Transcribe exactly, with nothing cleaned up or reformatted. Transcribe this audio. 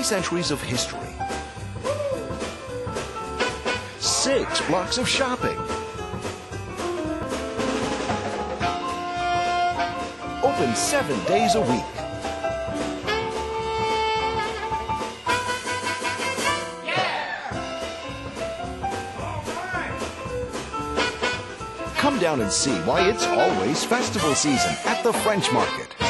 three centuries of history, six blocks of shopping, open seven days a week. Come down and see why it's always festival season at the French Market.